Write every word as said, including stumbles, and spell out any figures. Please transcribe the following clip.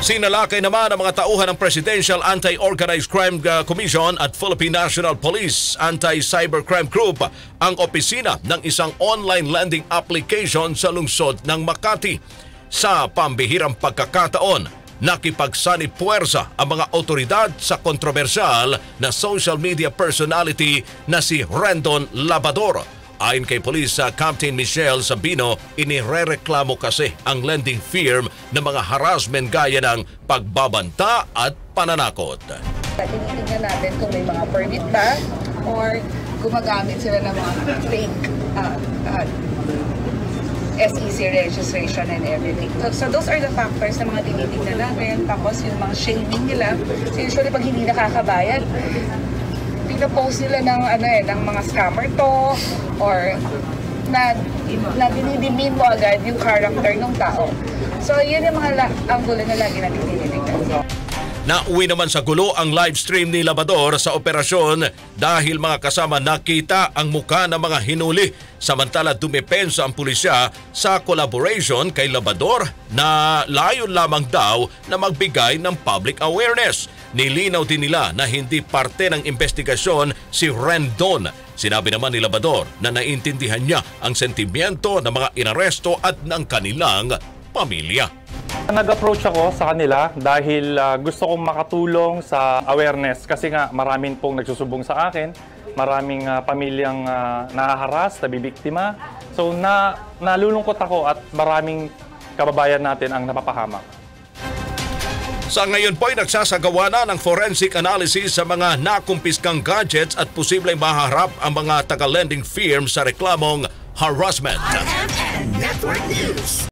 Sinalakay naman ang mga tauhan ng Presidential Anti-Organized Crime Commission at Philippine National Police Anti-Cybercrime Group ang opisina ng isang online lending application sa lungsod ng Makati. Sa pambihirang pagkakataon, nakipagsani-puwersa ang mga otoridad sa kontrobersyal na social media personality na si Rendon Labador. Ayon kay Police uh, Captain Michelle Sabino, inirereklamo kasi ang lending firm ng mga harassment gaya ng pagbabanta at pananakot. Tinitingnan natin kung may mga permit ba or gumagamit sila ng mga fake uh, uh, S E C registration and everything. So, so those are the factors na mga tinitingnan natin. Tapos yung mga shaming nila, so usually pag hindi nakakabayad, pinapost nila ng ano eh, ng mga scammer to or na, na dinidimin mo agad yung character ng tao. So yun yung mga anggulo na lagi natin tinitingnan. Nauwi naman sa gulo ang live stream ni Labador sa operasyon dahil mga kasama nakita ang muka ng mga hinuli. Samantala dumepensa ang pulisya sa collaboration kay Labador na layon lamang daw na magbigay ng public awareness. Nilinaw din nila na hindi parte ng investigasyon si Rendon. Sinabi naman ni Labador na naintindihan niya ang sentimiento ng mga inaresto at ng kanilang pamilya. Nag-approach ako sa kanila dahil uh, gusto kong makatulong sa awareness kasi nga maraming pong nagsusubong sa akin, maraming uh, pamilyang uh, nahaharas, nabibiktima. So na, nalulungkot ako at maraming kababayan natin ang napapahamak. Sa ngayon po ay nagsasagawa na ng forensic analysis sa mga nakumpiskang gadgets at posibleng maharap ang mga taga-lending firm sa reklamong harassment. R M N Network News.